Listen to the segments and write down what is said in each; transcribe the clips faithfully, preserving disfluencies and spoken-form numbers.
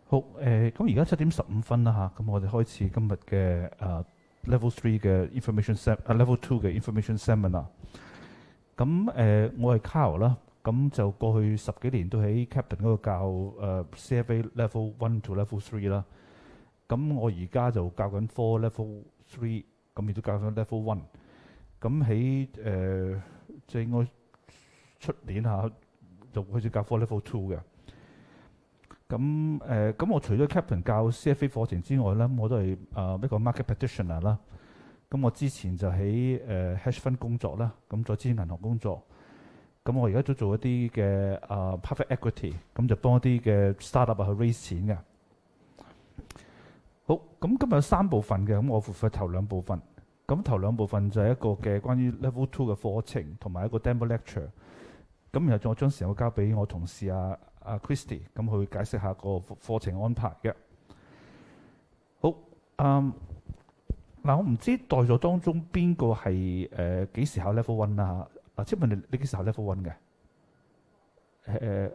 好誒，咁而家七點十五分啦嚇，咁我哋開始今日嘅誒 Level Three 嘅 Information Sem 啊 Level Two 嘅 Information Seminar。咁誒，我係 Carl 啦，咁就過去十幾年都喺 Kaplan 嗰度教誒 C F A Level One to Level Three 啦。咁我而家就教緊 Four Level Three，咁亦都教緊 Level One。咁喺誒即係應該出年嚇就開始教 Four Level Two 嘅。咁誒，咁、呃、我除咗 Kaplan 教 C F A 課程之外咧，我都係誒、呃、一個 market practitioner 啦。咁我之前就喺誒、呃、hedge fund 工作啦，咁再之前銀行工作。咁我而家都做一啲嘅誒 private equity，咁就幫一啲嘅 startup 去 raise 錢嘅。好，咁今日有三部分嘅，咁我負責頭兩部分。咁頭兩部分就係一個嘅關於 level two 嘅課程，同埋一個 demo lecture。咁然後再將時間我交俾我同事啊。阿 Christy 咁佢解釋下個課程安排嘅。好，嗯，嗱，我唔知在座當中邊個係誒幾時考 level one 啦嚇？啊，請問你你幾時考 level one 嘅？誒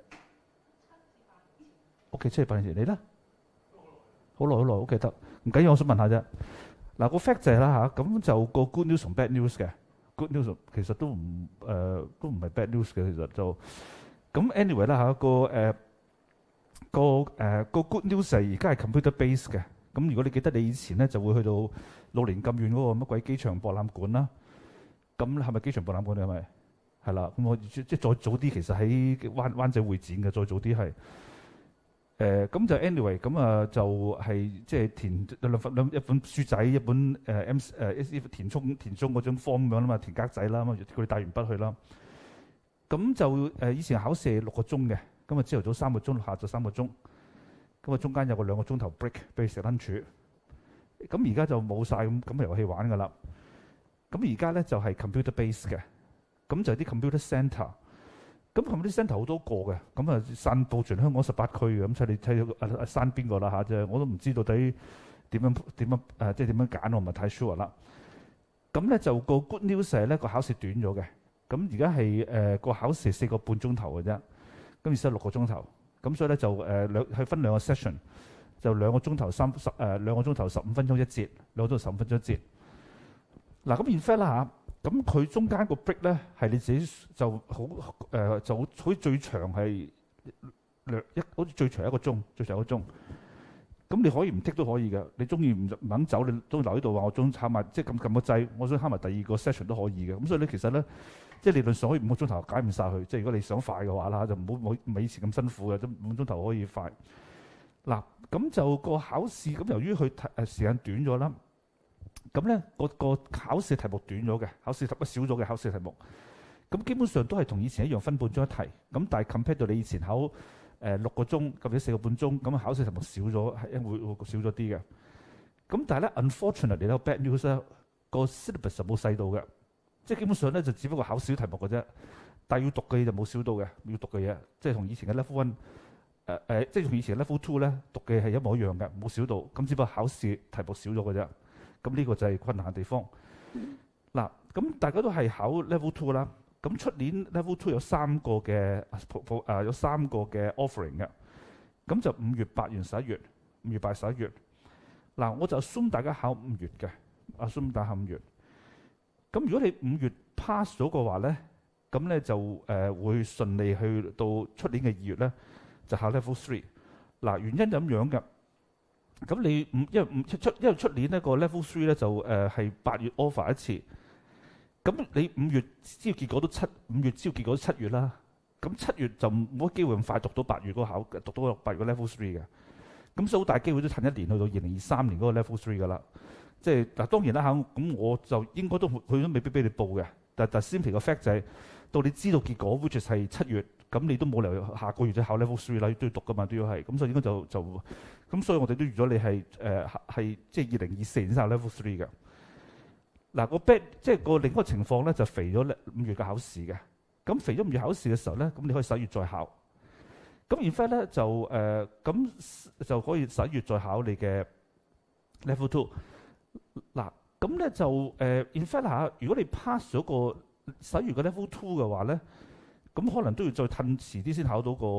，OK， 七至八年前你咧？好耐好耐，好記得。唔緊要，我想問下啫。嗱，個 fact 就係啦嚇，咁就個 good news 同 bad news 嘅。good news 其實都唔誒、呃、都唔係 bad news 嘅，其實就。咁 anyway 啦嚇，個誒個誒個 good news 係而家係 computer base 嘅。咁如果你記得你以前咧就會去到路連咁遠嗰個乜鬼機場博覽館啦。咁係咪機場博覽館？你係咪？係啦。咁我即係再早啲，其實喺灣灣仔會展嘅，再早啲係誒。咁就 anyway 咁啊，就係即係填兩份兩一本書仔，一本誒 M 誒填充填充嗰張 form 咁樣啦嘛，填格仔啦，咁佢哋帶完筆去啦。咁就誒、呃、以前考試係六個鐘嘅，咁啊朝頭早三個鐘，下晝三個鐘，咁啊中間有個兩個鐘頭 break 俾你食 lunch。咁而家就冇晒咁咁嘅遊戲玩㗎啦。咁而家咧就係、是、computer base 嘅，咁就係啲 computer centre。咁 computer centre 好多個嘅，咁啊散佈全香港十八區嘅，咁睇你睇阿阿山邊個啦嚇啫，我都唔知到底點樣點樣誒、呃，即係點樣揀，我唔係太 sure 啦。咁咧就個 good news 係咧個考試短咗嘅。咁而家係誒個考試四個半鐘頭嘅啫，咁而家六個鐘頭，咁所以咧就誒兩係分兩個 session，就兩個鐘頭三十誒兩個鐘頭十五分鐘一節，兩個鐘頭十五分鐘一節。嗱咁 in fact 啦嚇，咁佢中間個 break 咧係你自己就好誒、呃、就好似最長係兩一好似最長一個鐘，最長一個鐘。咁你可以唔剔都可以嘅，你中意唔唔肯走，你都留喺度話我中考埋，即係撳撳個掣，我想考埋第二個 session 都可以嘅。咁所以咧其實咧。即係理論上可以五個鐘頭解唔晒佢，即係如果你想快嘅話啦，就唔好冇唔係以前咁辛苦嘅，咁五個鐘頭可以快。嗱，咁就個考試咁，由於佢誒時間短咗啦，咁咧個個考試題目短咗嘅，考試題目少咗嘅考試題目，咁基本上都係同以前一樣分半鐘一題。咁但係 compare 到你以前考誒、呃、六個鐘，或者四個半鐘，咁考試題目少咗，係會會少咗啲嘅。咁但係咧 ，unfortunately 咧 bad news 咧個 syllabus 就冇細到嘅。即係基本上咧，就只不過考少題目嘅啫，但係要讀嘅嘢就冇少到嘅，要讀嘅嘢，即係同以前嘅 level one 誒、呃、誒、呃，即係同以前嘅 level two 咧讀嘅係一模一樣嘅，冇少到。咁只不過考試題目少咗嘅啫。咁呢個就係困難嘅地方。嗱、嗯，咁大家都係考 level two 啦。咁出年 level two 有三個嘅誒、呃、有三個嘅 offering 嘅。咁就五月、八月、十一月，五月、八月、十一月。嗱，我就 assume 大家考五月嘅，assume 大家考五月。咁如果你五月 pass 咗嘅話咧，咁咧就誒、呃、會順利去到出年嘅二月咧，就考 level three。嗱，原因就咁樣嘅。咁你五因為五出因為出年呢個 level three 咧就誒係八月 offer 一次。咁你五月知道結果都七五月知道結果都七月啦。咁七月就冇機會咁快讀到八月嗰個考讀到個八月個 level three 嘅。咁所以好大機會都趁一年去到二零二三年嗰個 level three 噶啦。即係嗱，當然啦嚇，咁我就應該都佢都未必俾你報嘅。但但 simple 個 fact 就係、是、到你知道結果 which 係七月，咁你都冇理由下個月就考 level three 啦，都要讀噶嘛，都要係。咁所以應該就就咁，所以我哋都預咗你係誒係即係二零二四年先考 level three 嘅。嗱、個 bad 即係個另一個情況咧，就肥咗五月嘅考試嘅。咁肥咗五月考試嘅時候咧，咁你可以十一月再考。咁 in fact 咧就誒咁、呃、就可以十一月再考你嘅 level two。嗱，咁咧就誒 in fact 嚇，如果你 pass 咗個十一月嘅 level two 嘅話咧，咁可能都要再褪遲啲先考到個誒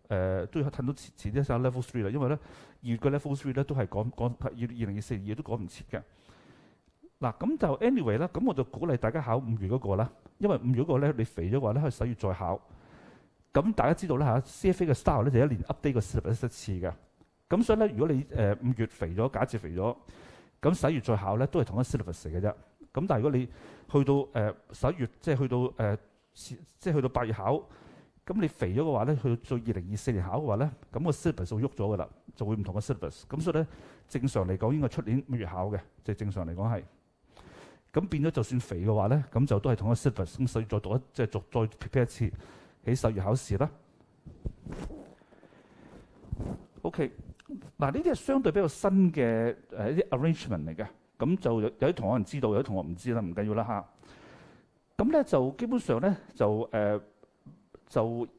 誒都要褪到遲遲啲上 level three 啦，因為咧二月嘅 level three 咧都係趕趕二二零二四二月都趕唔切嘅。嗱咁就 anyway 啦，咁我就鼓勵大家考五月嗰個啦，因為五月嗰個咧你肥咗嘅話咧，可以十月再考。咁大家知道啦嚇 ，C F A 嘅 style 咧就一年 update 個 syllabus 一次嘅。咁所以咧，如果你誒五、呃、月肥咗，假設肥咗，咁十一月再考咧都係同一 syllabus 嘅啫。咁但係如果你去到誒十一月，即係去到誒、呃、即係去到八月考，咁你肥咗嘅話咧，去到做二零二四年考嘅話咧，咁個 syllabus 就會喐咗噶啦，就會唔同嘅 syllabus。咁所以咧，正常嚟講應該出年五月考嘅，即係正常嚟講係。咁變咗就算肥嘅話咧，咁就都係同一個 syllabus，咁所以再讀一即係再再 prepare 一次喺十月考試啦。OK， 嗱呢啲係相對比較新嘅誒一啲 arrangement 嚟嘅，咁就有有啲同學可能知道，有啲同學唔知啦，唔緊要啦嚇。咁咧就基本上咧就誒、呃、就誒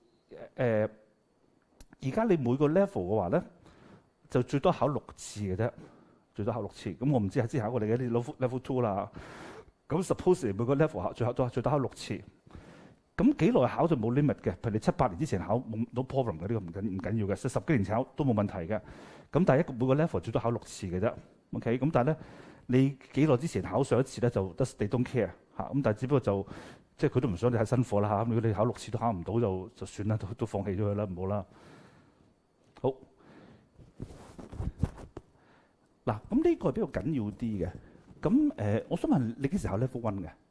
而家你每個 level 嘅話咧，就最多考六次嘅啫。最多考六次，咁我唔知係之前考過你嘅啲 level level two 啦。咁 suppose 每個 level 考最後都最多考六次。咁幾耐考就冇 limit 嘅，譬如你七八年之前考冇 no problem 嘅，呢個唔緊唔緊要嘅，所以十幾年前考都冇問題嘅。咁但係一個每個 level 最多考六次嘅啫。OK， 咁但係咧你幾耐之前考上一次咧就 just they don't care 嚇。咁但係只不過就即係佢都唔想你太辛苦啦嚇。咁如果你考六次都考唔到就就算啦，都都放棄咗佢啦，唔好啦。好。嗱，咁呢個係比較緊要啲嘅。咁誒、呃，我想問你幾時考 level one 嘅？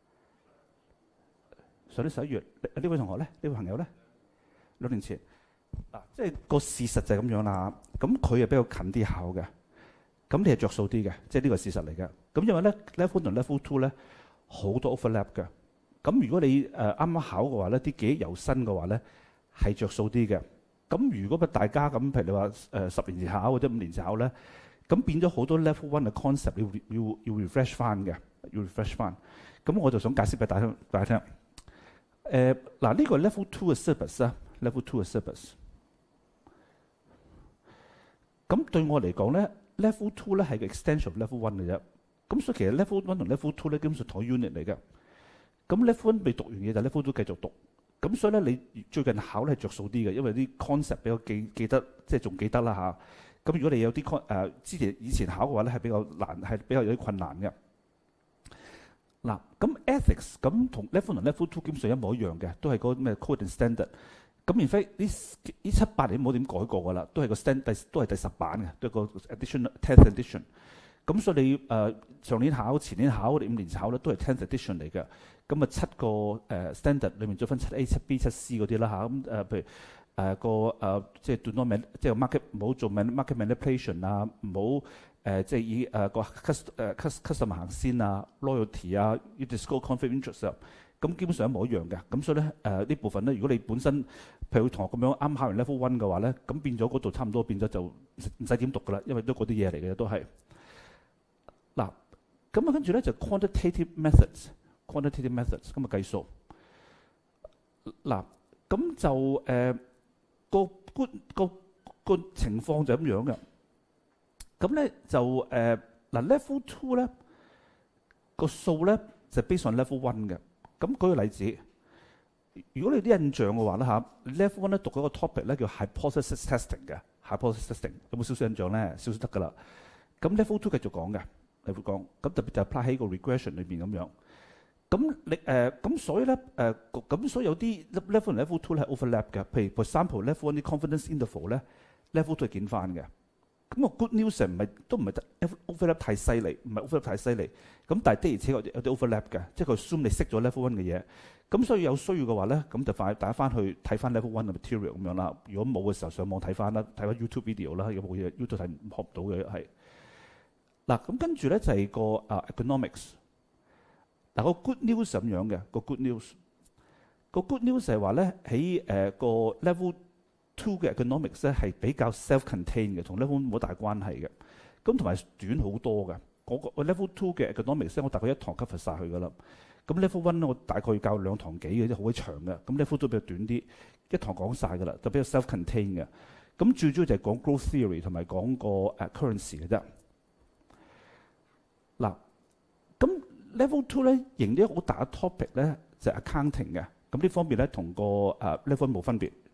上年十一月，呢位同學咧，呢位朋友咧，兩年前。嗱、啊，即係個事實就係咁樣啦。咁佢係比較近啲考嘅，咁你係着數啲嘅，即係呢個事實嚟嘅。咁因為咧 level one 同 level two 咧好多 overlap 嘅。咁如果你誒啱啱考嘅話咧，啲記憶猶新嘅話咧係着數啲嘅。咁如果大家咁，譬如你話誒、呃、十年前考或者五年前考咧。咁變咗好多 level one 嘅 concept 要要要 refresh 翻嘅，要 refresh 翻。咁我就想解釋俾大家大家聽。誒、呃、嗱，呢、這個 level two 嘅 syllabus 啊 ，level two 嘅 syllabus。咁對我嚟講咧 ，level two 咧係個 extension of level one 嘅啫。咁所以其實 level one 同 level two 咧基本上同一 unit 嚟嘅。咁 level one 未讀完嘢就 level two 繼續讀。咁所以咧你最近考咧係着數啲嘅，因為啲 concept 比較記記得，即係仲記得啦嚇。咁如果你有啲 con 誒之前以前考嘅話咧，係比較難，係比較有啲困難嘅。嗱，咁 ethics 咁同 level one 同 level two 基本上一模一樣嘅，都係嗰咩 code and standard。咁而非呢呢七八年冇點改過㗎啦，都係個 standard 都係第十版嘅，都係個 edition tenth edition。咁所以你誒、呃、上年考、前年考、你五年考咧，都係 tenth edition 嚟嘅。咁啊七個誒、呃、standard 裏面再分七 A、七 B、七 C 嗰啲啦嚇。咁誒、呃、譬如。誒、呃、個誒、呃、即係 do not man 即係 market 唔好做 market manipulation 啊，唔好誒即係以誒、呃、個 cust 誒 cust customer 行先啊 ，loyalty 啊，要 disclose conflict interest 啊，咁基本上一模一樣嘅。咁所以咧誒呢部分咧，如果你本身譬如同學咁樣啱考完 level one 嘅話咧，咁變咗嗰度差唔多變咗就唔使點讀㗎啦，因為都嗰啲嘢嚟嘅都係。嗱，咁啊跟住咧就 quantitative methods，quantitative methods 咁啊計數。嗱，咁就誒。呃個個個個情況就咁樣嘅，咁咧就誒嗱、呃、level two 咧個數咧就 based on level one 嘅。咁舉個例子，如果你啲印象嘅話咧嚇 ，level one 咧讀嗰個 topic 咧叫 hypothesis testing 嘅 hypothesis testing， 有冇少少印象咧？少少得㗎啦。咁 level two 繼續講嘅，你會講，咁特別就 apply 喺個 regression 裏邊咁樣。咁你誒咁所以咧誒咁所以有啲 level one 同 level two 咧係 overlap 嘅，譬如 for example level one 啲 confidence interval 咧 level two 係見翻嘅。咁個 good news 唔係都唔係得 overlap 太犀利，唔係 overlap 太犀利。咁但係的而且確有啲 overlap 嘅，即係佢 assume 你識咗 level one 嘅嘢。咁所以有需要嘅話咧，咁就快大家翻去睇翻 level one 嘅 material 咁樣啦。如果冇嘅時候上網睇翻啦，睇翻 YouTube video 啦，有冇嘢 YouTube 睇學唔到嘅係。嗱咁跟住咧就係個啊 economics。嗱個 good news 咁樣嘅個 good news，個 good news 係話咧喺誒個 level two 嘅 economics 咧係比較 self-contained 嘅，同 level one 冇大關係嘅。咁同埋短好多嘅。我個 level two 嘅 economics 咧，我大概一堂 cover 曬佢噶啦。咁 level one 咧，我大概要教兩堂幾嘅，即係好鬼長嘅。咁 level two 比較短啲，一堂講曬噶啦，就比較 self-contained 嘅。咁最主要就係講 growth theory 同埋講個誒 currency 嘅啫。嗱，咁level two 咧，迎咗一個好大嘅 topic 咧，就係、是、accounting 嘅。咁呢方面咧，同個誒 level one 冇分別，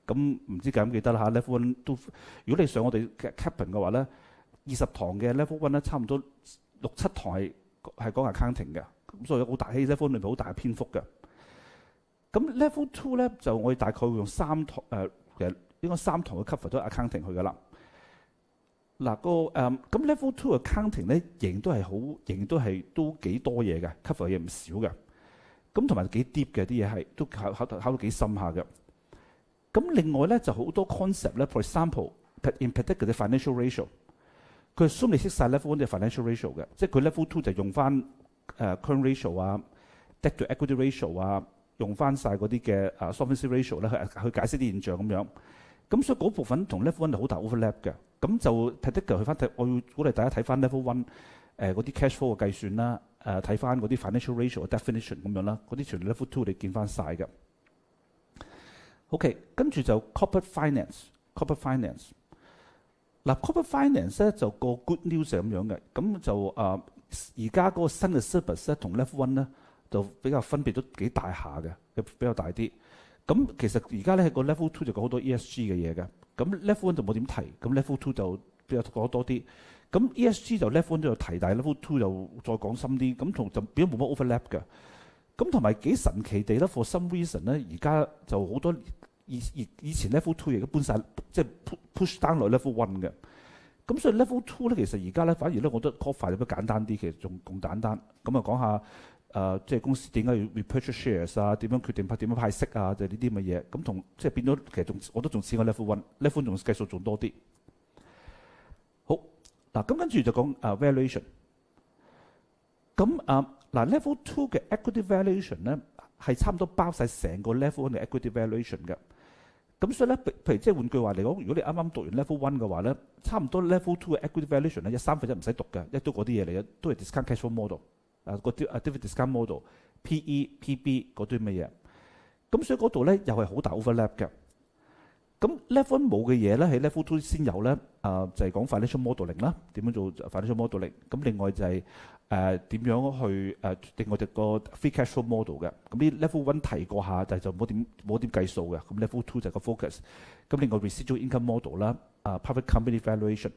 咁唔知記唔記得啦嚇 ？Level One 都，如果你上我哋嘅 Kaplan 嘅話咧，二十堂嘅 Level One 咧，差唔多六七堂係係講 accounting 嘅，咁所以好大喺 Level One 裏面好大嘅篇幅嘅。咁 Level Two 咧就我哋大概會用三堂誒、呃，其實應該三堂嘅 cover 都係 accounting 去㗎啦。嗱、個誒咁、嗯、Level Two 嘅 accounting 咧，仍然都係好，仍然都係都幾多嘢嘅 cover 嘢唔少嘅。咁同埋幾 deep 嘅啲嘢係都考考考到幾深下嘅。咁另外咧就好多 concept 咧 ，for example in particular 嘅 financial ratio， 佢 assume 你識晒 level one 嘅 financial ratio 嘅，即係佢 level two 就用翻誒、uh, current ratio 啊 ，debt to equity ratio 啊，用翻晒嗰啲嘅誒 solvency ratio 咧去去解釋啲現象咁樣。咁所以嗰部分同 level one 係好大 overlap 嘅。咁就 particular 去翻睇，我要鼓勵大家睇翻 level one 誒嗰啲 cash flow 嘅計算啦，誒睇翻嗰啲 financial ratio 嘅 definition 咁樣啦，嗰啲全 level two 你見翻晒嘅。OK， 跟住就 corporate finance，corporate finance。嗱 corporate finance 咧就個 good news 係咁樣嘅，咁就誒而家嗰個新嘅 service 咧同 level one 咧就比較分別都幾大下嘅，比較大啲。咁其實而家咧個 level two 就講好多 E S G 嘅嘢嘅，咁 level one 就冇點提，咁 level two 就比較講多啲。咁 E S G 就 level one 都有提，但係 level two 就再講深啲，咁同就變咗冇乜 overlap 嘅。咁同埋幾神奇地咧 ，for some reason 咧，而家就好多以以以前 level two 亦都搬晒，即係 push down 落 level one 嘅。咁所以 level two 咧，其實而家咧反而咧，我覺得 cover 比較簡單啲，其實仲更簡單。咁啊講下誒、呃，即係公司點解要 repurchase shares 啊？點樣決定派點樣派息啊？就係呢啲咁嘅嘢。咁同即係變咗，其實仲我都仲似過 level one，level one 仲計數仲多啲。好嗱，咁跟住就講誒、uh, valuation。咁啊嗱 level two 嘅 equity valuation 咧係差唔多包晒成個 level one 嘅 equity valuation 嘅。咁所以咧，譬如即係換句話嚟講，如果你啱啱讀完 level one 嘅話咧，差唔多 level two 嘅 equity valuation 咧，一三分一唔使讀嘅，一都嗰啲嘢嚟嘅，都係 discount cash flow model 啊，嗰啲啊 dividend discount model、P E、P B 嗰啲乜嘢。咁所以嗰度咧又係好大 overlap 嘅。咁 level one 冇嘅嘢咧，喺 level two 先有咧，啊、呃、就係、是、講 financial modeling 啦，點樣做 financial modeling。咁另外就係誒點樣去誒、呃、另外隻個 free cash flow model 嘅。咁啲 level one 提過下，但係就冇點冇點計數嘅。咁 level two 就係個 focus。咁另外 residual income model 啦，啊 private company valuation。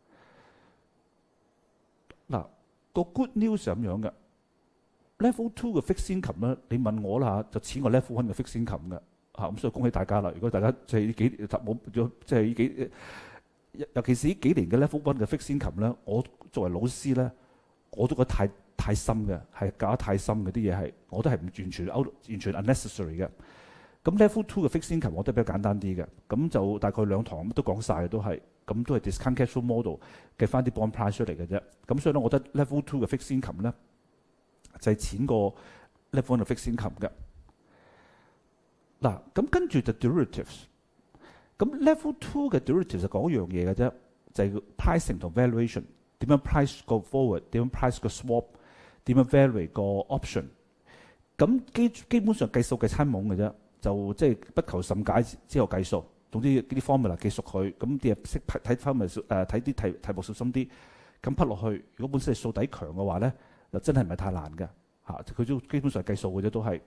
嗱個 good news 係咁樣嘅 ，level two 嘅 fixed income 咧，你問我啦嚇，就似我 level one 嘅 fixed income 嘅。嚇咁所以恭喜大家啦！如果大家即係呢幾冇咗，即係呢幾，尤其是呢幾年嘅 level one 嘅 fixed income咧，我作為老師咧，我都覺得太太深嘅，係教得太深嘅啲嘢係，我都係唔完全 out 完全 unnecessary 嘅。咁 level two 嘅 fixed income 我都比較簡單啲嘅，咁就大概兩堂都講晒嘅都係，咁都係 discount cash flow model 計翻啲 bond price 出嚟嘅啫。咁所以咧，我覺得 level two 嘅 fixed income 咧就係淺過 level one 嘅 fixed income 嘅。嗱，咁跟住就 derivatives。咁 level two 嘅 derivatives 就講一樣嘢嘅啫，就係 pricing 同 valuation。點樣 price 個 forward？點樣 price 個 swap？點樣 vary 個 option？咁基基本上計數計餐懵嘅啫，就即係不求甚解之後計數。總之呢啲 formula 記熟佢，咁啲嘢識睇翻咪誒睇啲題題目小心啲，咁匹落去。如果本身係數底強嘅話咧，就真係唔係太難嘅嚇。佢都基本上計數嘅啫，都係。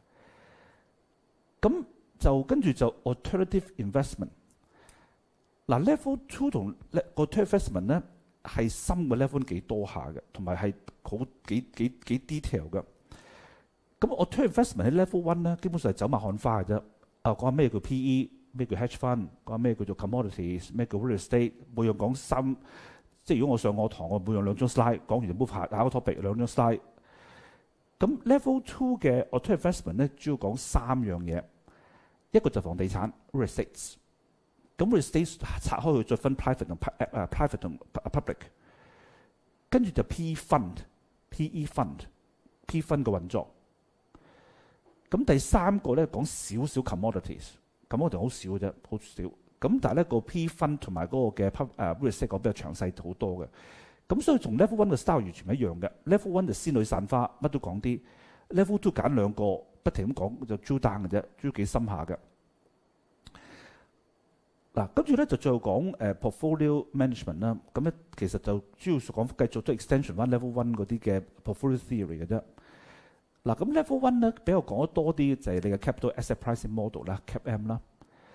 咁就跟住就 alternative investment。嗱 level two 同 alternative investment 咧係深嘅 level 幾多下嘅，同埋係好幾幾幾 detail 嘅。咁 alternative investment 喺 level one 咧，基本上係走馬看花嘅啫。啊，講下咩叫 P E， 咩叫 hedge fund， 講下咩叫做 commodities， 咩叫 real estate， 每樣講三。即係如果我上我堂，我每樣兩張 slide， 講完就 move 下下個 topic 兩張 slide。咁 level two 嘅 alternative investment 咧，主要講三樣嘢，一個就房地產 real estate， 咁 real estate 拆開去再分 private 同 uh, private 同 public， 跟住就 P fund、P E fund、P fund 嘅運作。咁第三個咧講少少 commodities， 咁我哋好少嘅啫，好少。咁但係咧個 P fund 同埋嗰個嘅 pub 誒 real estate 講比較詳細好多嘅。咁所以從 level one 嘅 style 完全一樣嘅 ，level one 就仙女散花，乜都講啲 ；level two 揀兩個，不停咁講就 drill down 嘅啫，drill幾深下嘅。嗱，跟住咧就最後講誒、uh, portfolio management 啦。咁咧其實就主要講繼續都 extension 翻 level one 嗰啲嘅 portfolio theory 嘅啫。嗱，咁 level one 咧比較講得多啲就係你嘅 capital asset pricing model 啦 ，Cap M 啦。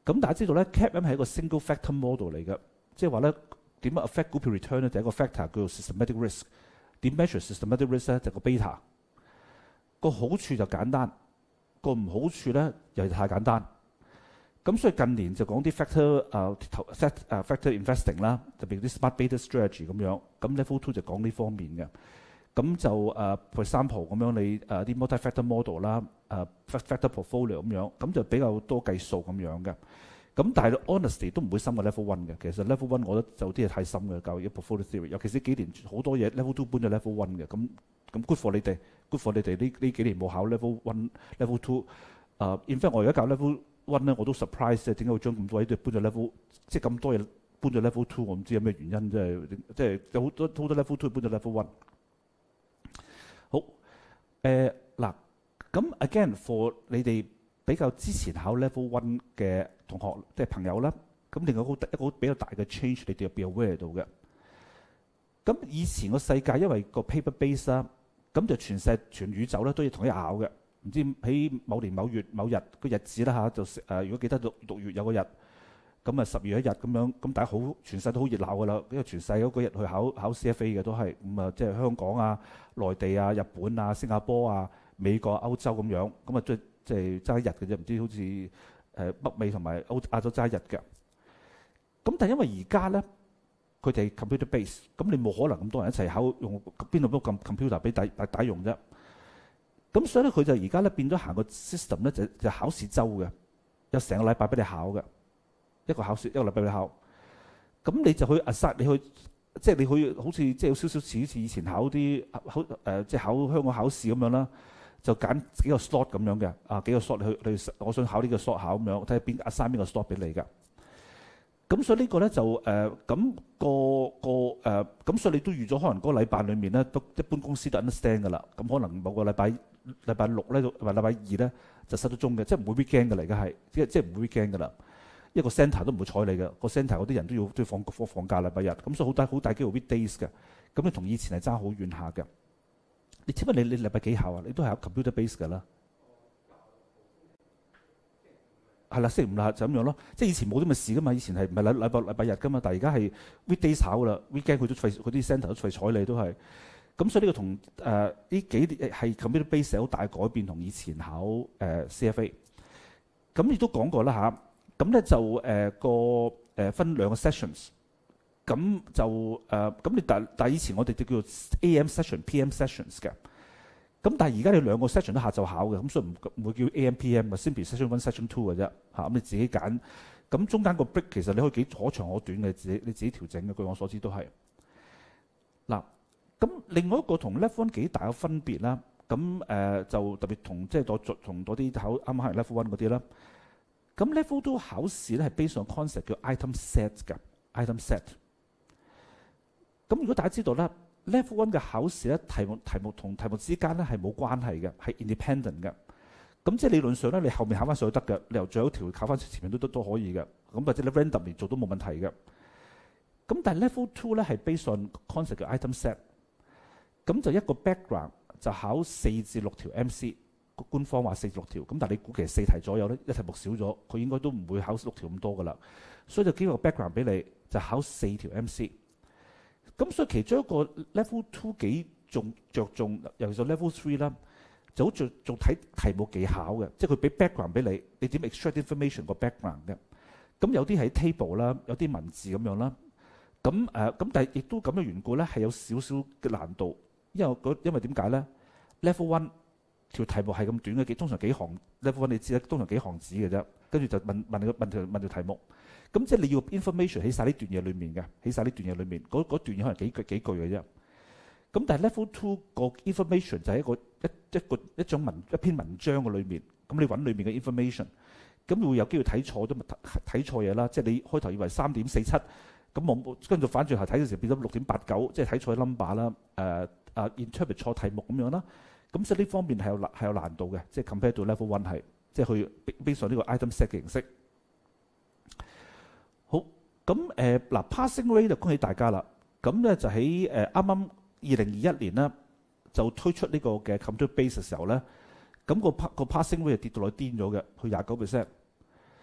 咁大家知道咧 ，C F A 係一個 single factor model 嚟嘅，即係話咧點樣 affect 股票 return 咧？就係一個 factor 叫做 systematic risk。點 measure systematic risk 咧？就係個 beta。個好處就簡單，個唔好處咧又係太簡單。咁所以近年就講啲 factor 誒 set 誒 factor investing 啦，特別啲 smart beta strategy 咁樣。咁 level two 就講呢方面嘅。咁就誒 for example 咁樣你誒啲 multi factor model 啦，誒 factor portfolio 咁樣，咁就比較多計數咁樣嘅。咁但係 honesty 都唔會深過 level one 嘅。其實 level one 我覺得就啲嘢太深嘅，教育 portfolio theory， 尤其是幾年好多嘢 level two 搬咗 level one 嘅。咁咁 good for 你哋 ，good for 你哋呢呢幾年冇考 level one、level two。誒 in fact 我而家教 level one 咧，我都 surprise 啫，點解會將咁多嘢搬咗 level， 即係咁多嘢搬咗 level two？ 我唔知有咩原因，即係即係有好多好多 level two 搬咗 level one。好誒嗱，咁、呃、again for 你哋比較之前考 level one 嘅同學即係朋友啦，咁另外一個一個比較大嘅 change 你哋要 be aware 到嘅。咁以前個世界因為個 paper base 啦，咁就全世全宇宙咧都要同一考嘅。唔知喺某年某月某日個日子啦嚇，就誒、呃、如果記得六六月有個日，咁啊十月一日咁樣，咁大家好全世都好熱鬧噶啦，因為全世嗰個日去考考 C F A 嘅都係咁啊，即係香港啊、內地啊、日本啊、新加坡啊、美國、歐洲咁樣，咁啊即即係爭一日嘅啫，唔知好似誒、呃、北美同埋歐亞洲爭一日嘅。咁但係因為而家咧，佢哋 computer base， 咁你冇可能咁多人一齊考用邊度都咁 computer 俾大大家用啫。咁所以咧，佢就而家咧變咗行個 system 咧，就就考試周嘅，有成個禮拜俾你考嘅，一個考試一個禮拜俾你考。咁你就去 assign， 你去即係你去好似即係有少少似似以前考啲考誒即係考香港考試咁樣啦，就揀幾個 slot 咁樣嘅啊幾個 slot 你去你去，我想考呢個 slot 考咁樣，睇下邊 assign 邊個 slot 俾你㗎。咁所以呢個咧就誒咁、呃那個個誒咁、呃、所以你都預咗可能嗰個禮拜裡面咧都一般公司都 understand 㗎啦。咁可能某個禮拜禮拜六咧，或禮拜二咧就失咗蹤嘅，即係唔會 weekend 㗎嚟嘅係，即係即係唔會 weekend 㗎啦。一個 centre 都唔會睬你嘅，個 centre 嗰啲人都要都要放放放假禮拜日，咁所以好大好大機會 weekdays 嘅。咁你同以前係爭好遠下嘅。你請問你你禮拜幾考啊？你都係考 computer base 㗎啦。係啦，星期五啦就咁樣咯。即係以前冇啲咁嘅事㗎嘛，以前係唔係禮禮拜禮拜日㗎嘛，但係而家係 weekdays 考㗎啦 ，weekend 佢都費嗰啲 centre 都費睬你都係。咁所以呢個同誒呢幾年係 computer base 好大改變，同以前考誒、呃、C F A。咁亦都講過啦嚇。咁、啊、咧就誒、呃、個誒、呃、分兩個 sessions。咁就誒咁你但但以前我哋就叫做 A M session、P M sessions 嘅。咁但係而家你兩個 session 都下晝考嘅，咁所以唔唔會叫 A M P M 嘅 ，simply session one、session two 嘅啫嚇。咁你自己揀。咁中間個 break 其實你可以幾可長可短嘅，自己你自己調整嘅。據我所知都係嗱。咁另外一個同 level one 幾大嘅分別啦，咁誒、呃、就特別同即係多同多啲考啱啱係 level one 嗰啲啦。咁 level two 考試咧係 based on concept 叫 item set 嘅 item set。咁如果大家知道咧 level one 嘅考試咧題目題目同題目之間咧係冇關係嘅，係 independent 嘅。咁即係理論上咧，你後面考翻上去得嘅，你由最後一條考翻前面都都都可以嘅。咁或者你 randomly 做都冇問題嘅。咁但係 level two 咧係 based on concept 叫 item set。咁就一個 background 就考四至六條 M C， 官方話四至六條，咁但係你估其實四題左右咧，一題目少咗，佢應該都唔會考六條咁多噶啦，所以就幾個 background 俾你，就考四條 M C。咁所以其中一個 level two 幾重着重，尤其是 level three 啦，就好着重睇題目技巧嘅，即係佢俾 background 俾你，你點 extract information 個 background 嘅。咁有啲係 table 啦，有啲文字咁樣啦。咁誒咁，但係亦都咁嘅緣故咧，係有少少嘅難度。因為因為點解咧 ？Level one 條題目係咁短嘅，幾通常幾行 Level one 你知啦，通常幾行紙嘅啫。跟住就問問你個問條問條題目。咁即係你要 information 喺晒呢段嘢裡面嘅，喺晒呢段嘢裡面。嗰嗰段嘢可能幾句幾句嘅啫。咁但係 Level two 個 information 就係一個一一個一種文一篇文章嘅裡面。咁你揾裡面嘅 information， 咁你會有機會睇錯都睇錯嘢啦。即係你開頭以為三點四七，咁我跟住反轉頭睇嘅時候變咗六點八九，即係睇錯 number 啦。誒。啊、uh, ，interpret 錯題目咁樣啦，咁所以呢方面係有難係有難度嘅，即係 compare 到 level one 係，即係去 based on呢個 item set 嘅形式。好，咁誒嗱 passing rate 就恭喜大家啦，咁咧就喺誒啱啱二零二一年咧就推出呢個嘅 computer base 嘅時候咧，咁、個 pa 個 passing rate 係跌到落去癲咗嘅，去廿九 percent。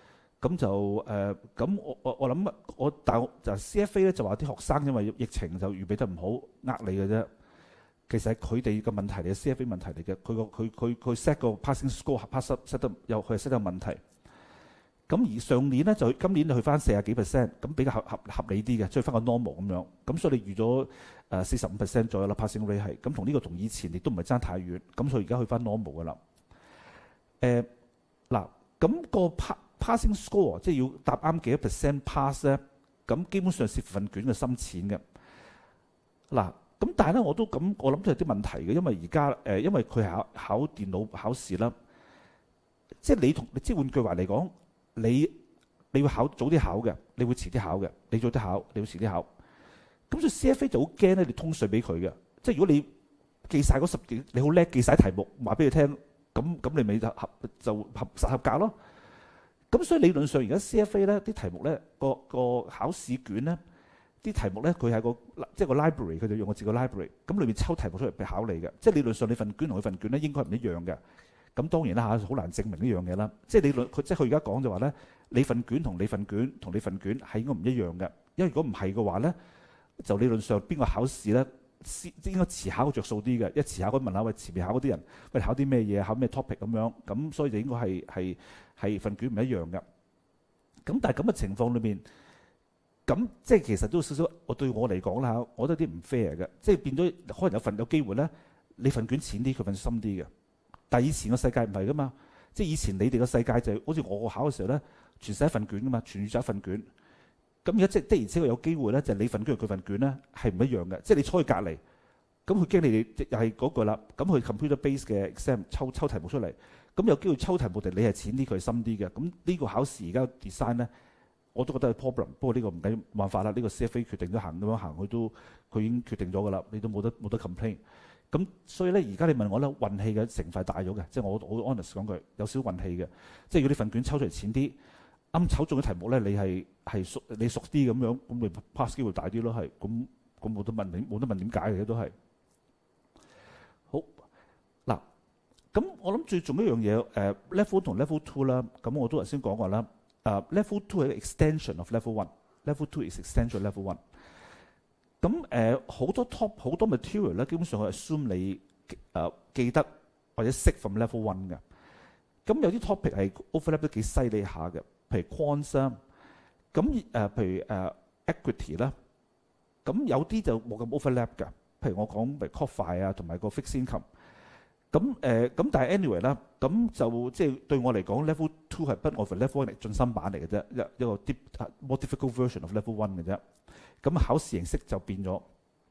咁就誒，咁、呃、我我我諗我大學就 C F A 咧就話啲學生因為疫情就預備得唔好，呃你嘅啫。其實係佢哋嘅問題嚟嘅 ，C F A 問題嚟嘅。佢個佢佢佢 set 個 passing score pass set 得有佢係 set 得有問題。咁而上年咧就今年就去翻四十幾 percent，咁比較合合合理啲嘅，即係翻個 normal 咁樣。咁所以你預咗誒四十五 percent 左右啦 passing rate 係。咁同呢個同以前亦都唔係爭太遠。咁所以而家去翻 normal 噶啦。誒嗱，咁個 pass passing score 即係要答啱幾多 percent pass 咧，咁基本上係份卷嘅深淺嘅。嗱，咁但係咧我都咁，我諗都有啲問題嘅，因為而家誒，因為佢係考考電腦考試啦，即係你同即係換句話嚟講，你你會考早啲考嘅，你會遲啲考嘅，你早啲考，你會遲啲考。咁所以 C F A 就好驚咧，你通訊俾佢嘅，即係如果你記晒嗰十幾，你好叻記晒題目，話俾佢聽，咁咁你咪就合就合實合格咯。咁所以理論上而家 C F A 咧啲題目咧個個考試卷咧啲題目咧佢係個即係個 library， 佢就用個字個 library， 咁裏面抽題目出嚟俾考你嘅。即係理論上你份卷同佢份卷咧應該係唔一樣嘅。咁當然啦嚇，好難證明呢樣嘢啦。即係理論佢即係佢而家講就話咧，你份卷同你份卷同你份卷係應該唔一樣嘅。因為如果唔係嘅話咧，就理論上邊個考試咧應該遲考着數啲嘅。一遲考，佢問下喂前面考嗰啲人喂考啲咩嘢，考咩 topic 咁樣，咁所以就應該係係。係份卷唔一樣嘅，咁但係咁嘅情況裏面，咁即係其實都有少少，我對我嚟講啦，我覺得啲唔 fair 嘅，即係變咗可能有份有機會咧，你份卷淺啲，佢份深啲嘅。但係以前個世界唔係噶嘛，即係以前你哋個世界就係、好似我考嘅時候咧，全寫一份卷噶嘛，全預就一份卷。咁而家即係的而且確有機會咧，就係、你份卷同佢份卷咧係唔一樣嘅，即係你坐喺隔離，咁佢驚你哋又係嗰個啦，咁佢 computer base 嘅 exam 抽抽題目出嚟。咁有機會抽題目，定你係淺啲，佢係深啲嘅。咁呢個考試而家 design 咧，我都覺得係 problem。不過呢個唔緊冇辦法啦，呢、呢個 C F A 決定咗行咁樣行，佢都佢已經決定咗㗎啦，你都冇得冇得 complain。咁所以咧，而家你問我咧，運氣嘅成分大咗嘅，即係我好 honest 講句，有少少運氣嘅。即係如果你份卷抽出嚟淺啲，啱抽中嘅題目咧，你係係熟你熟啲咁樣，咁你 pass 機會大啲咯，係咁咁冇得問點冇得問點解嘅都係。好嗱。咁我諗最重要一樣嘢，誒、uh, level 同 level two 啦，咁我都頭先講過啦。誒、uh, level two 係一個 extension of level one，level two is extension of level one。咁誒好多 top 好多 material 咧，基本上係 assume 你誒、uh, 記得或者識 from level one 嘅。咁有啲 topic 係 overlap 都幾犀利下嘅，譬如 quants 啦，咁誒譬如誒、uh, equity 啦，咁有啲就冇咁 overlap 嘅。譬如我講譬如 coffee 啊，同埋個 fixed income。咁誒咁，但係 anyway 啦，咁就即係對我嚟講 ，level two 係不外乎 level one 嚟進深版嚟嘅啫，一一個 deep more difficult version of level one 嘅啫。咁考試形式就變咗。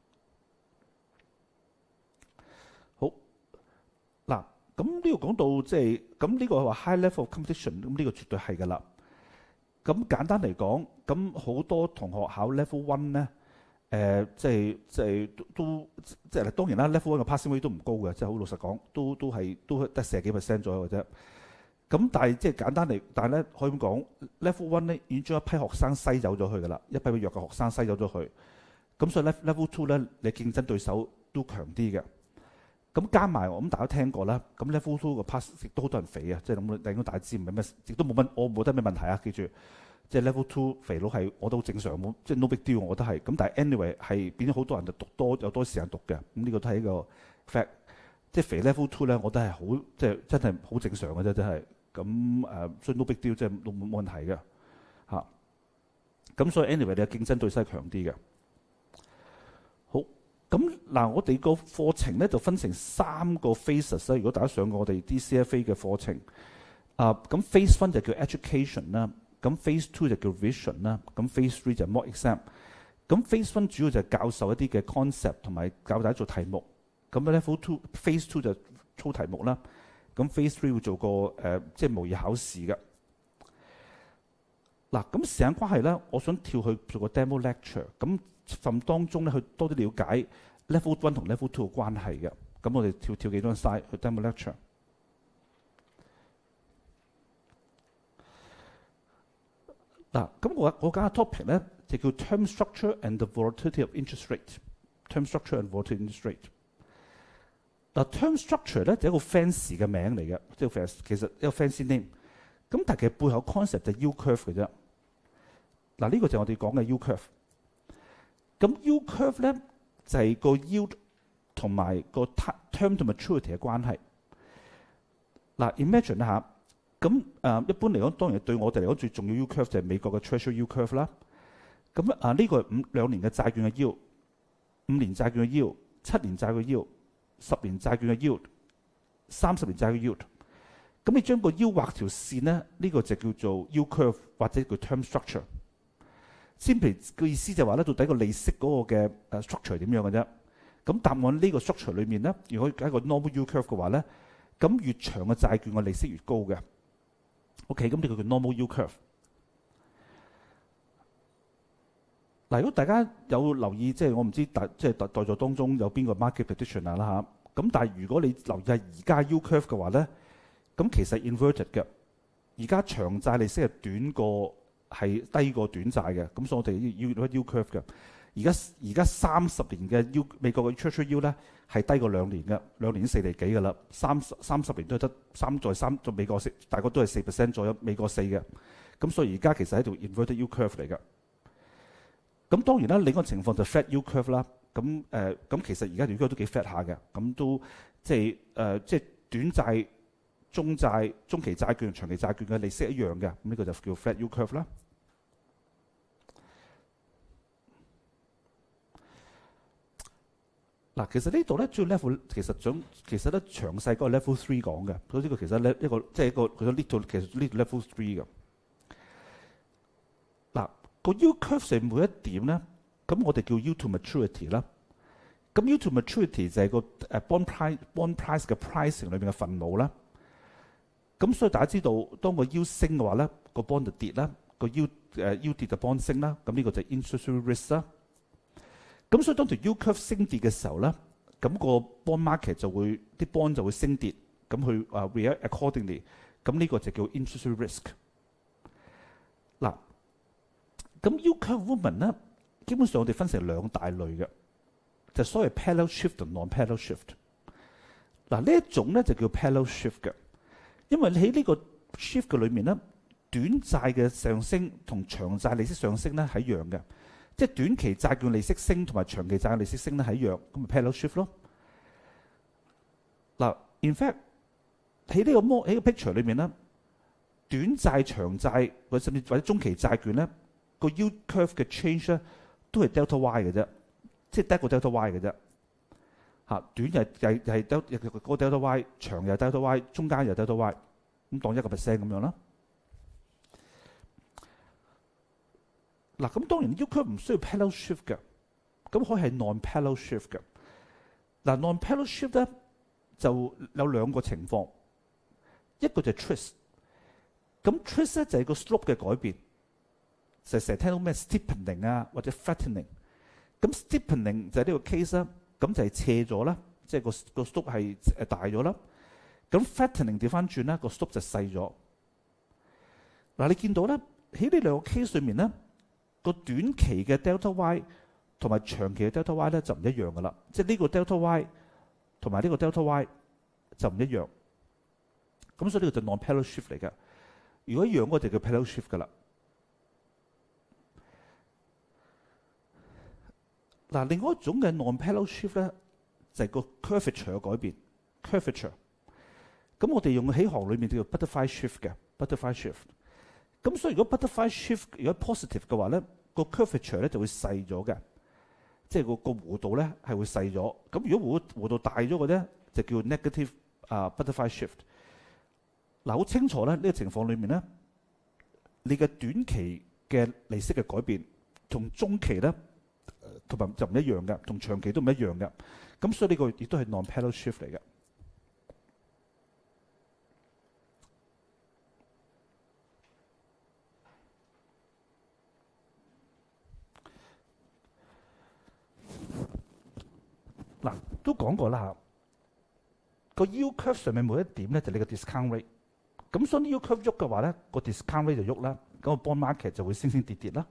好嗱，咁呢個講到即係咁呢個話 high level of competition，咁呢個絕對係㗎啦。咁簡單嚟講，咁好多同學考 level one 咧。誒、呃、即係即係都都即係當然啦 ，level one 嘅 passing rate 都唔高嘅，即係好老實講，都都係都得四十幾 percent 左右嘅啫。咁但係即係簡單嚟，但係咧可以咁講 ，level one 咧已經將一批學生篩走咗去㗎啦，一批弱嘅學生篩走咗去。咁所以 level two 咧，你競爭對手都強啲嘅。咁加埋我諗大家聽過啦，咁 level two 個 pass 亦都好多人肥啊，即係咁應該大家知唔係咩，亦都冇乜我冇得咩問題啊，記住。即係 level two 肥佬係我都好正常，冇即係 no big deal，我覺得係。咁但係 anyway 係變咗好多人就讀多有多時間讀嘅。咁呢個都係一個 fact。即係肥 level two 咧，我覺得係好即係真係好正常嘅啫，真係。咁誒，所以 no big deal 即係冇冇問題嘅嚇。咁所以 anyway 你嘅競爭對手係強啲嘅。好，咁嗱，我哋個課程咧就分成三個 phases 啦。如果大家上過我哋啲 C F A 嘅課程，啊咁 phase one 就叫 education 啦。咁 phase two 就叫 vision 啦，咁 phase three 就 mock exam。咁 phase one 主要就係教授一啲嘅 concept 同埋教大家做題目。咁 level two phase two 就操題目啦。咁 phase three 會做個誒、呃、即係模擬考試嘅。嗱，咁時間關係咧，我想跳去做個 demo lecture。咁份當中咧，去多啲了解 level one 同 level two 嘅關係嘅。咁我哋跳跳幾張 slide 去 demo lecture。嗱，咁我我揀嘅 topic 咧就叫 term structure and the volatility of interest rate。term structure and volatility interest rate。嗱 term structure 咧就係一個 fancy 嘅名嚟嘅，即係其實一個 fancy name。 咁但係其實背後 concept 就係 U curve 嘅啫。嗱，呢個就係我哋講嘅 U curve。咁 U curve 咧就係個 yield 同埋個 term to maturity 嘅關係。嗱 ，imagine 一下，咁誒一般嚟講，當然對我哋嚟講最重要 U curve 就係美國嘅 Treasury U curve 啦。咁啊呢個係五兩年嘅債券嘅 yield， 五年債券嘅 yield， 七年債券嘅 yield， 十年債券嘅 yield， 三十年債券嘅 yield。咁你將個 yield 畫條線咧，呢、呢個就叫做 U curve 或者叫 term structure。先譬如個意思就係話咧，到底個利息嗰個嘅誒 structure 係點樣嘅啫？咁答案呢個 structure 裏面咧，如果係一個 normal U curve 嘅話咧，咁越長嘅債券嘅利息越高嘅。OK， 咁呢個叫 normal U curve。嗱，如果大家有留意，即係我唔知大即係代在座當中有邊個 market prediction 啊啦嚇。咁但係如果你留意下而家 U curve 嘅話咧，咁其實 inverted 嘅。而家長債利息係短過係低過短債嘅，咁所以我哋要 U curve 嘅。而家而家三十年嘅 U 美國嘅 Treasury U 咧係低過兩年嘅，兩年四厘幾㗎啦。三三十年都係得三再三，在美國四大概都係四 percent 左右，美國四嘅。咁所以而家其實喺度 inverted U curve 嚟嘅。咁當然啦，另一個情況就 flat U curve 啦。咁誒，咁、呃、其實而家 U curve 都幾 flat 下嘅，咁都即係誒、呃，即係短債、中債、中期債券、長期債券嘅利息一樣嘅。咁呢個就叫 flat U curve 啦。嗱，其實呢度咧主要 level 其實想其實咧詳細嗰個 level three 講嘅，所以呢個其實咧一個即係一個佢想 lead 到其實 lead 到 level three 嘅。嗱，個 U curve 上每一點咧，咁我哋叫 U to maturity 啦。咁 U to maturity 就係個誒 bond price bond price 嘅 pricing 裏邊嘅分母啦。咁所以大家知道，當個 U 升嘅話咧，個 bond 就跌啦；個 U 誒 U 跌就 bond 升啦。咁呢個就係 interest rate risk 啦。咁所以當條 U curve 升跌嘅時候咧，咁個 bond market 就會啲 bond 就會升跌，咁去啊 react accordingly。咁呢個就叫 interest rate risk。嗱，咁 U curve movement 咧，基本上我哋分成兩大類嘅，就所謂 parallel shift 同 non-parallel shift。嗱，呢一種咧就叫 parallel shift 嘅，因為喺呢個 shift 嘅裏面咧，短債嘅上升同長債利息上升咧係一樣嘅。即係短期債券利息升同埋長期債券利息升咧係一樣，咁咪 parallel shift 咯。嗱 ，in fact 喺呢個 mo 喺個 picture 裏面咧，短債、長債或者甚至或者中期債券咧，個 U curve 嘅 change 咧都係 delta y 嘅啫，即係得個 delta y 嘅啫。嚇，短又又又係 delta 個 delta y， 長又係 delta y， 中間又係 delta y， 咁當一個 percent 咁樣啦。嗱，咁當然 U curve 唔需要 parallel shift 嘅，咁可以係 non-parallel shift 嘅。嗱 non-parallel shift 咧就有兩個情況，一個就係 twist。咁 twist 咧就係個 slope 嘅改變，就成日聽到咩 steepening 啊或者 flattening。咁 steepening 就係呢個 case 啦，咁就係斜咗啦，即係個個 slope 係誒大咗啦。咁 flattening 調翻轉啦，個 slope 就細咗。嗱，你見到咧喺呢兩個 case 裏面咧，個短期嘅 delta y 同埋長期嘅 delta y 咧就唔一樣噶啦，即係呢個 delta y 同埋呢個 delta y 就唔一樣。咁所以呢個就 non-parallel shift 嚟嘅。如果一樣，我哋叫 parallel shift 噶啦。嗱，另外一種嘅 non-parallel shift 咧就係個 curvature 嘅改變 curvature。咁我哋用喺行裏面叫做 butterfly shift 嘅 butterfly shift。咁所以如果 butterfly shift 如果 positive 嘅話咧，個 curvature 咧就會細咗嘅，即係個個弧度咧係會細咗。咁如果弧弧度大咗嘅咧，就叫 negative 啊、uh, butterfly shift。嗱，好清楚咧，呢個情況裏面咧，你嘅短期嘅利息嘅改變同中期咧同埋就唔一樣嘅，同長期都唔一樣嘅。咁所以呢個亦都係 non-parallel shift 嚟嘅。嗱，都講過啦嚇，個 U curve 上面每一點咧就係你個 discount rate。咁所以 U curve 喐嘅話咧，個 discount rate 就喐啦，咁個 bond market 就會升升跌跌啦。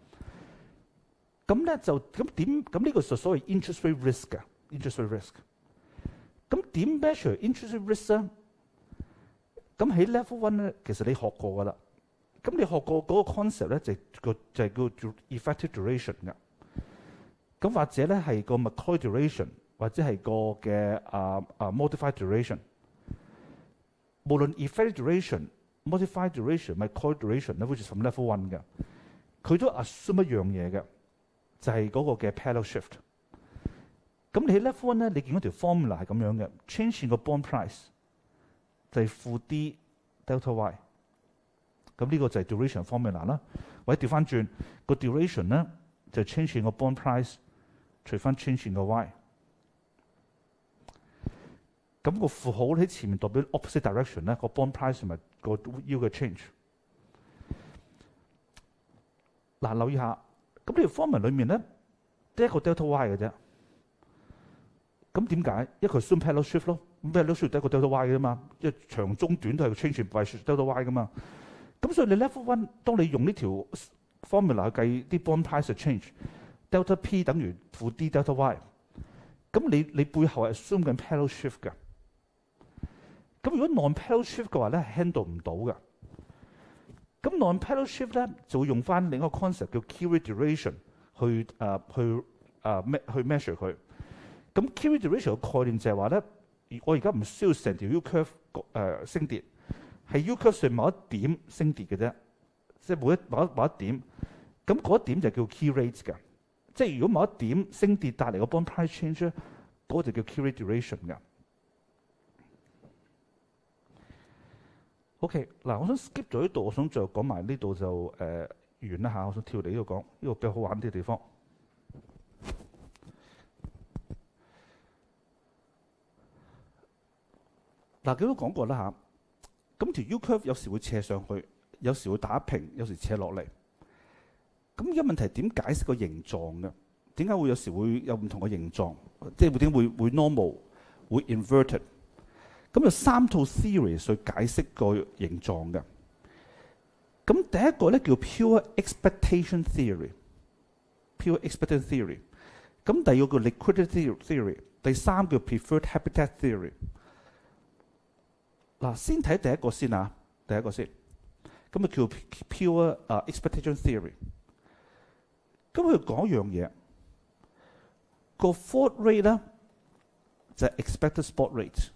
咁咧就咁點？咁呢個就所謂 interest rate risk 嘅 interest rate risk。咁點 measure interest rate risk 咧？ 咁喺 level one 咧，其實你學過噶啦。咁你學過嗰個 concept 咧，就個就係叫 effective duration 㗎。咁或者咧係個 Macaulay duration，或者係個嘅啊啊 modified duration。無論 effective duration、modified duration、Macaulay duration 咧，which is from level one 嘅，佢都 assume 一樣嘢嘅，就係嗰個嘅 parallel shift。咁你喺 level one 咧，你見嗰條 formula 係咁樣嘅 ，change in 個 bond price 就係負 D delta Y。咁呢個就係 duration formula 啦。或者調翻轉個 duration 咧，就 change in 個 bond price 除翻 change in 個 Y。咁個符號喺前面代表 opposite direction 咧，個 bond price 同埋個 yield 嘅 change。嗱，留意下，咁呢條 formula 裏面咧，得一個 delta Y 嘅啫。咁點解？因為佢 assume parallel shift 咯，咁 parallel shift 得一個 delta Y 嘅啫嘛，因為長中短都係 change by delta Y 噶嘛。咁所以你 level one， 當你用呢條 formula 去計啲 bond price 嘅 change，delta P 等於負 D delta Y。咁你你背後係 assume 緊 parallel shift 嘅。咁如果 non-parallel shift 嘅話咧 ，handle 唔到嘅。咁 non-parallel shift 咧就會用翻另一個 concept 叫 key duration 去誒、呃、去誒、呃、去 measure 佢。咁 key duration 嘅概念就係話咧，我而家唔需要成條 U curve 誒、呃、升跌，係 U curve 上某一點升跌嘅啫，即係每一某一某一點。咁嗰一點就叫 key rate 嘅。即係如果某一點升跌帶嚟個 bond price change 咧，嗰就叫 key duration 嘅。OK， 嗱，我想 skip 咗呢度，我想再講埋呢度就誒、呃、完啦嚇。我想跳嚟呢度講，呢、這個比較好玩啲嘅地方。嗱，佢都講過啦嚇。咁條 U curve 有時會斜上去，有時會打平，有時斜落嚟。咁而家問題點解釋個形狀嘅？點解會有時會有唔同嘅形狀？即係會點會會 normal， 會 inverted？咁有三套 theory 去解釋個形狀嘅。咁第一個咧叫 pure expectation theory，pure expectation theory。咁第二個叫 liquidity theory， 第三叫 preferred habitat theory。嗱，先睇第一個先啊，第一個先。咁啊叫 pure、uh, expectation theory。咁佢講一樣嘢，個 fault rate 咧就係 expected spot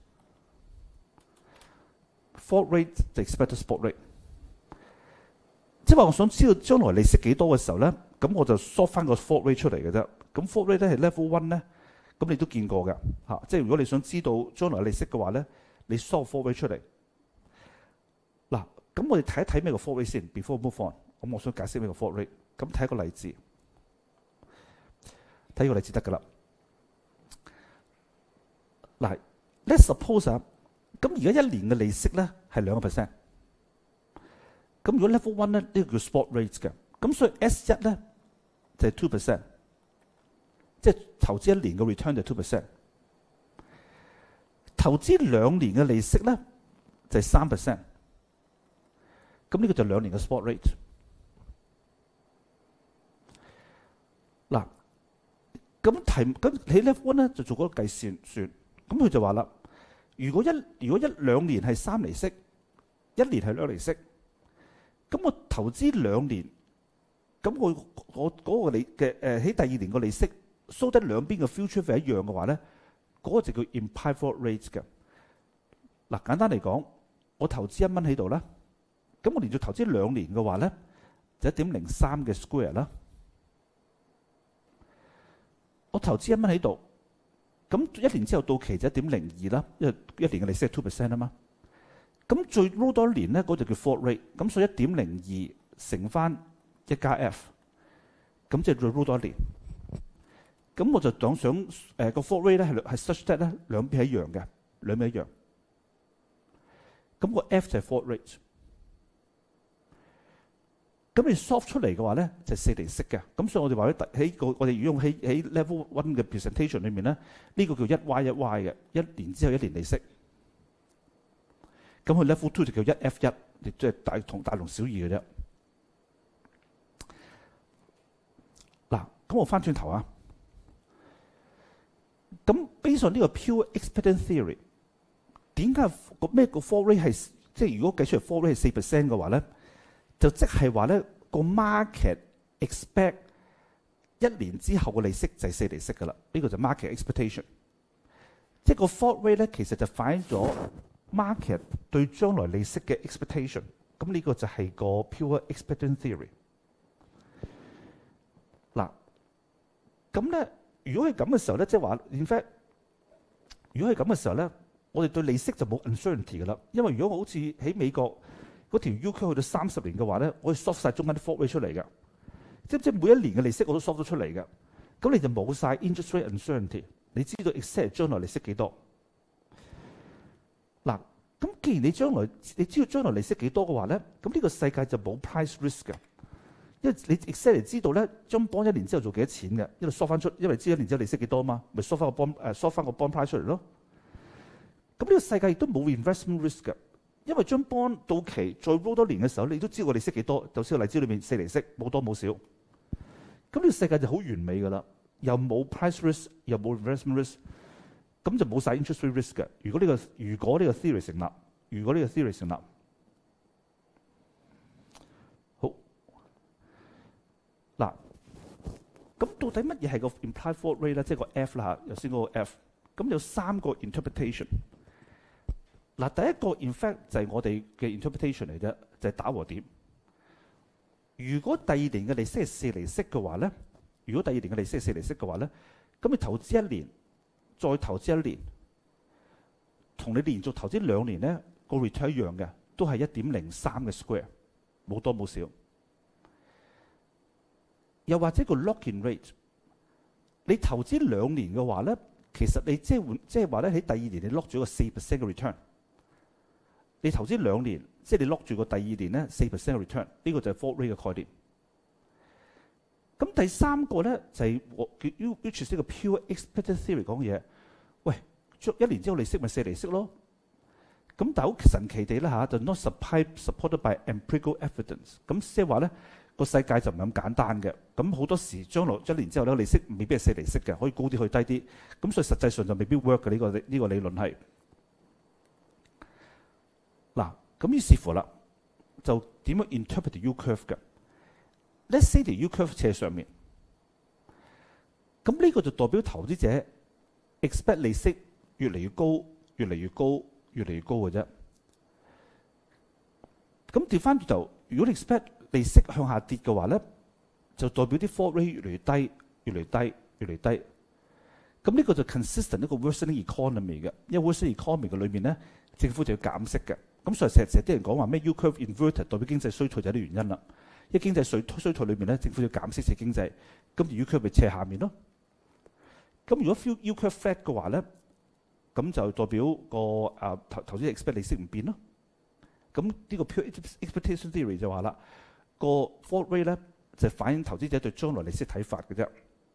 rate。fault rate 就 expected spot rate， 即係話我想知道將來利息幾多嘅時候咧，咁我就 solve 翻個 fault rate 出嚟嘅啫。咁 fault rate 咧係 level one 咧，咁你都見過嘅嚇。即係如果你想知道將來利息嘅話咧，你 solve fault rate 出嚟。嗱，咁我哋睇一睇咩個 fault rate 先 ，before move on。咁我想解釋咩個 fault rate。咁睇一個例子，睇個例子得㗎啦。嗱 ，let's suppose 啊。咁而家一年嘅利息咧係兩個 percent。咁如果 level one 咧，呢個叫 spot rate 嘅。咁所以 S 一咧就係 two percent， 即係投資一年嘅 return 就係 two percent。投資兩年嘅利息咧就係三 percent。咁呢個就兩年嘅 spot rate。嗱，咁題咁喺 level one 咧就做嗰個計算算，咁佢就話啦。如果一如果一兩年係三厘息，一年係兩厘息，咁我投資兩年，咁我我嗰個利嘅誒喺第二年個利息收得兩邊嘅 future rate 一樣嘅話咧，嗰、嗰個就叫 implied fault rate 嘅。嗱，簡單嚟講，我投資一蚊喺度啦，咁我連續投資兩年嘅話咧，就一點零三嘅 square 啦。我投資一蚊喺度。咁一年之後到期就一點零二啦，因為一年嘅利息係 two percent 啊嘛。咁最 roll 多一年咧，嗰就叫 fault rate。咁所以一點零二乘翻一加 F， 咁即係再 roll 多一年。咁我就講想誒個 fault rate 咧係係 such that 咧兩邊係一樣嘅，兩邊一樣。咁個 F 就係 fault rate。咁你 soft 出嚟嘅話咧，就係四厘息嘅。咁所以我哋話喺個我哋如果用喺喺 level one 嘅 presentation 裏面咧，呢、這個叫一 Y 一 Y 嘅，一年之後一年利息。咁佢 level two 就叫一 F 一，亦即係大同大同小異嘅啫。嗱，咁我翻轉頭啊。咁 based on 呢個 pure expectant theory， 點解個咩個 fault rate 係即係如果計出嚟 default rate 係四 percent 嘅話咧，就即係話咧個 market expect 一年之後嘅利息就係四厘息㗎啦。呢個就 market expectation。即係個 default rate 咧，其實就反映咗 market 對將來利息嘅 expectation。咁呢個就係個 pure expectant theory。嗱，咁咧，如果係咁嘅時候咧，即係話 in fact，如果係咁嘅時候咧，我哋對利息就冇 uncertainty 㗎啦。因為如果我好似喺美國嗰條 U curve 去到三十年嘅話咧，我可以 soft 晒中間啲 default rate 出嚟嘅，即即每一年嘅利息我都 soft 咗出嚟嘅。咁你就冇晒 interest rate uncertainty， 你知道 exact 將來利息幾多。嗱，咁既然你將來你知道將來利息幾多嘅話咧，咁呢個世界就冇 price risk 嘅，因為你 exactly 知道咧，將 bond 一年之後做幾多錢嘅，一路 soft 翻出，因為知一年之後利息幾多嘛，咪 soft 翻個 bond 誒 soft 翻個 bond price 出嚟咯。咁呢個世界亦都冇 investment risk 嘅，因為將 bond 到期再 roll 多年嘅時候，你都知道個利息幾多，就似個例子裏面四厘息，冇多冇少。咁呢個世界就好完美㗎啦，又冇 price risk， 又冇 investment risk， 咁就冇晒 interest rate risk 嘅。如果呢、呢個如果呢個 theory 成立，如果呢個 theory 成立，好嗱，咁到底乜嘢係個 implied default rate 咧？即係個 F 啦嚇，頭先嗰個 F， 咁有三個 interpretation。嗱，第一個 in fact 就係我哋嘅 interpretation 嚟啫，就係打和點。如果第二年嘅利息係四厘息嘅話咧，如果第二年嘅利息係四厘息嘅話咧，咁你投資一年，再投資一年，同你連續投資兩年咧個 return 一樣嘅，都係一點零三嘅 square， 冇多冇少。又或者個 lock-in rate， 你投資兩年嘅話咧，其實你即係換即係話咧喺第二年你 lock 咗個四 percent 嘅 return。你投資兩年，即係你 lock 住個第二年咧四 percent 嘅 return， 呢個就係 default rate 嘅概念。咁第三個咧就係我叫 which is 呢個 pure expected theory 講嘅嘢。喂，一年之後利息咪四厘息咯。咁但係好神奇地啦嚇，就 not supported by empirical evidence。咁即係話咧個世界就唔係咁簡單嘅。咁好多時將來一年之後咧利息未必係四厘息嘅，可以高啲，可以低啲。咁所以實際上就未必 work 嘅呢個呢個理論係。嗱，咁於是乎啦，就點樣 interpret U curve 嘅 ？Let's say 條 U curve 斜上面，咁呢個就代表投資者 expect 利息越嚟越高、越嚟越高、越嚟越高嘅啫。咁調翻轉頭，如果你 expect 利息向下跌嘅話咧，就代表啲 default rate 越嚟越低、越嚟越低、越嚟越低。咁呢個就 consistent 一個 worsening economy 嘅，因為 worsening economy 嘅裏面咧，政府就要減息嘅。咁所以成日成日啲人講話咩 U curve inverted 代表經濟衰退就係啲原因啦。因為經濟衰衰退裏面咧，政府要減息刺經濟，咁而 U curve 咪斜下面咯。咁如果 U curve flat 嘅話咧，咁就代表個啊投投資者 expect 利息唔變咯。咁呢個 pure expectation theory 就話啦，個 default rate 咧就係反映投資者對將來利息睇法嘅啫。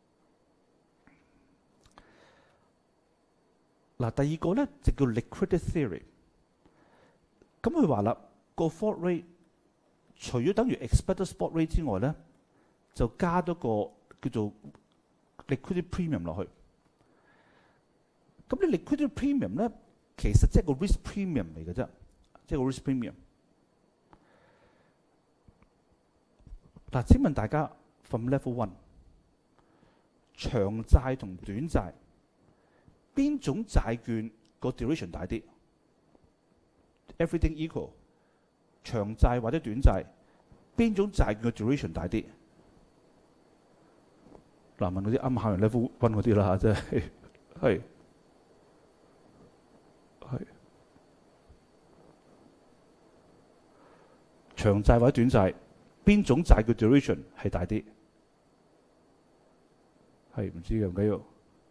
嗱，第二個咧就叫 liquidity theory。咁佢話啦，個 default rate 除咗等於 expected spot rate 之外咧，就加多個叫做 liquidity premium 落去。咁你 liquidity premium 咧，其實即係個 risk premium 嚟嘅啫，即係個 risk premium。嗱，請問大家 from level one， 長債同短債邊種債券個 duration 大啲？ Everything equal， 長債或者短債，邊種債券嘅 duration 大啲？嗱，問嗰啲啱考完 level one 嗰啲啦嚇，即係係係長債或者短債，邊種債券 duration 係大啲？係唔知嘅，唔緊要。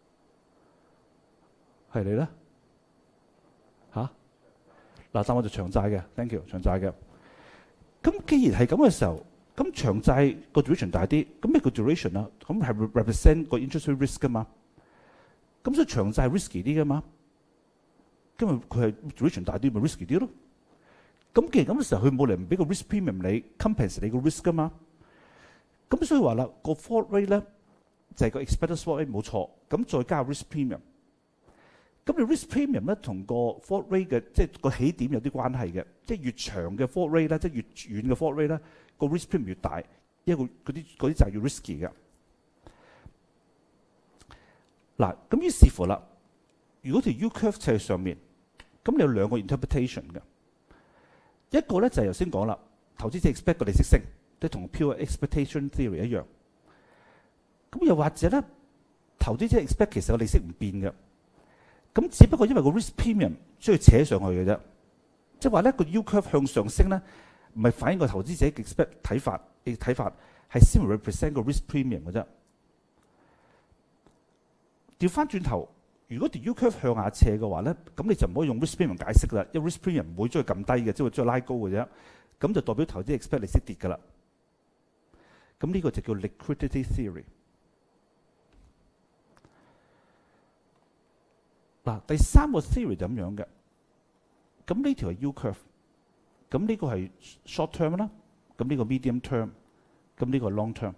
係你咧嚇？嗱，答案就長債嘅 ，thank you， 長債嘅。咁既然係咁嘅時候，咁長債個 duration 大啲，咁咩叫 duration 啊？咁係 represent 個 interest rate risk 噶嘛？咁所以長債係 risky 啲噶嘛？因為佢係 duration 大啲，咪 risky 啲咯。咁既然咁嘅時候，佢冇理由唔俾個 risk premium 你 compensate 你個 risk 噶嘛？咁所以話啦，個 default rate 咧就係個 expected spot rate 冇錯，咁再加 risk premium。 咁你 risk premium 咧同個 fault rate 嘅即係個起點有啲關係嘅，即係越長嘅 fault rate 咧，即係越遠嘅 fault rate 咧，個 risk premium 越大，因為嗰啲嗰啲就係要 risky 嘅。嗱，咁於是乎啦，如果條 U curve 喺上面，咁你有兩個 interpretation 嘅，一個咧就係頭先講啦，投資者 expect 個利息升，即係同 pure expectation theory 一樣。咁又或者咧，投資者 expect 其實個利息唔變嘅。咁只不過因為個 risk premium 需要扯上去嘅啫，即係話咧個 U curve 向上升咧，唔係反映個投資者 expect 睇法嘅睇法，係先 represent 個 risk premium 嘅啫。調翻轉頭，如果條 U curve 向下斜嘅話咧，咁你就唔可以用 risk premium 解釋啦，因為 risk premium 唔會將佢撳低嘅，即係會將佢拉高嘅啫。咁就代表投資者 expect 利息跌㗎啦。咁呢個就叫 liquidity theory。嗱，第三個 theory 就咁樣嘅，咁呢條係 U curve，咁呢個係 short term 啦，咁呢個 medium term，咁呢個 long term。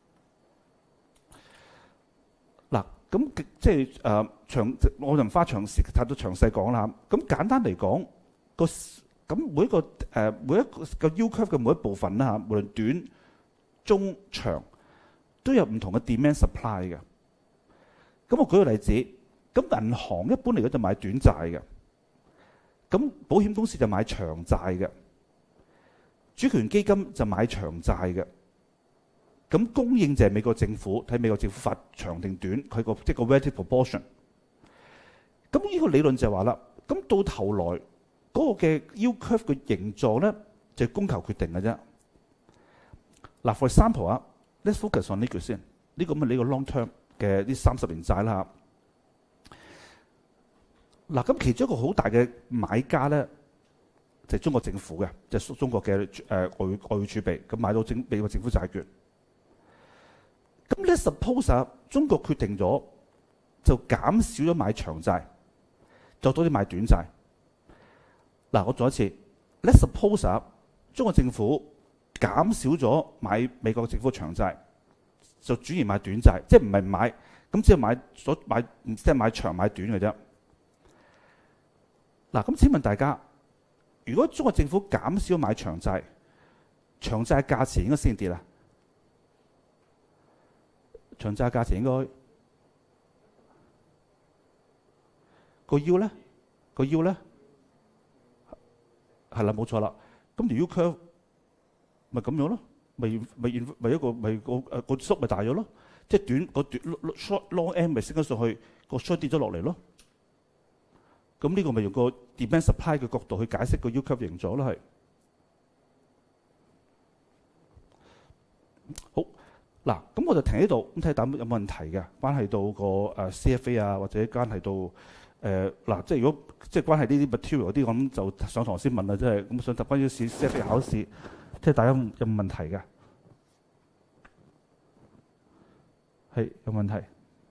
嗱，咁即係誒長，我就唔花長時太多詳細講啦。咁簡單嚟講，個咁每一個誒、呃、每一個個 U curve 嘅每一部分啦嚇，無論短、中、長，都有唔同嘅 demand supply 嘅。咁我舉個例子。咁銀行一般嚟講就買短債嘅，咁保險公司就買長債嘅，主權基金就買長債嘅，咁供應就係美國政府睇美國政府發長定短，佢個即係個 relative proportion。咁呢個理論就係話啦，咁到頭來嗰、那個嘅 U curve 嘅形狀咧，就係供求決定嘅啫。嗱 ，for example 啊 ，let's focus on 呢句先，呢、這個咁嘅呢個 long term 嘅呢三十年債啦嚇。嗱，咁其中一個好大嘅買家咧，就係、是、中國政府嘅，就係、是、中國嘅誒、呃、外外匯儲備，咁買到政美國政府債券。咁咧 suppose 啊，中國決定咗就減少咗買長債，就多啲買短債。嗱，我做一次 ，let's suppose 啊，中國政府減少咗買美國政府長債，就轉而買短債，即係唔係買，咁只係買所買，即係買長買短嘅啫。嗱，咁請問大家，如果中國政府減少買長債，長債價錢應該升跌啊？長債價錢應該個 U 咧，個 U 咧係啦，冇錯啦。咁條 U curve 咪咁樣咯，咪咪咪一個咪個誒個縮咪大咗咯，即係短個短 short long end 咪升咗上去，個 short 跌咗落嚟咯。咁呢個咪用個 demand supply 嘅角度去解釋個 U curve 形狀咯，係好嗱。咁我就停喺度，咁睇下有冇問題嘅，關係到個誒 C F A 啊，或者關係到誒嗱，即係如果即係關係呢啲 material 嗰啲，咁就上堂先問啦，即係咁想答關於 C F A 考試，即係大家有冇問題嘅？係有問題。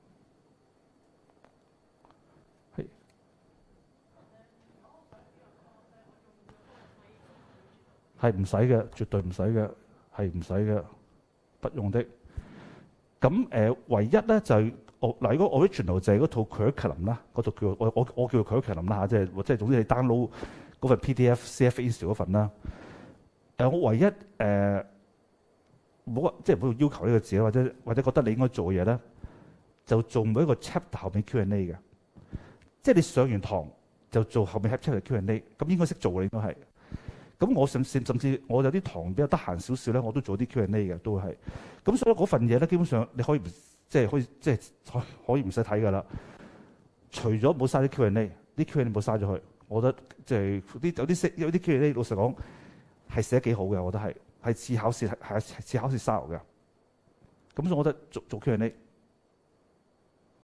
係唔使嘅，絕對唔使嘅，係唔使嘅，不用的。咁誒、呃，唯一咧就係我嗱，如果 original 就係嗰套 curriculum 啦，嗰套叫我我我叫 curriculum 啦嚇，即係即係總之你 download 嗰份 P D F C F A Instructor 嗰份啦。誒、呃，我唯一誒冇即係冇要求呢個字啦，或者或者覺得你應該做嘅嘢咧，就做每一個 chapter 後面 Q and A 嘅，即係你上完堂就做後面 chapter Q and A，咁應該識做嘅應該係。咁我甚甚甚至我有啲堂比較得閒少少咧，我都做啲 Q and A 嘅，都係。咁所以嗰份嘢咧，基本上你可以即係可以即係可以唔使睇㗎啦。除咗冇嘥啲 Q and A， 啲 Q and A 冇嘥咗佢。我覺得即係啲有啲有啲 Q and A， 老實講係寫得幾好嘅，我覺得係係似考試係係似考試 style 嘅。咁所以我覺得做做 Q and A。